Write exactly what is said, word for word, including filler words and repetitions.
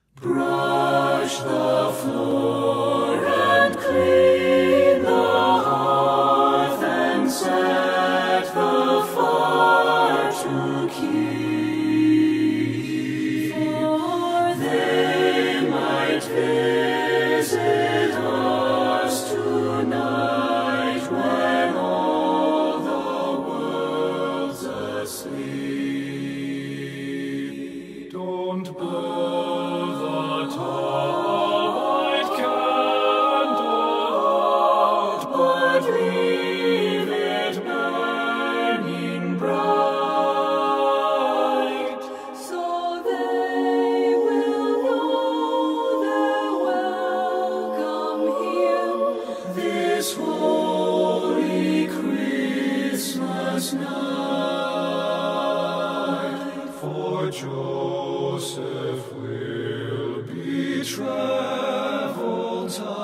Brush the floor and clean the hearth and set the fire to keep, for they might visit us tonight when all the world's asleep. Don't burn the white candle, but leave it burning bright, so they will know they're welcome here this holy Christmas night. For Joseph will be travel time.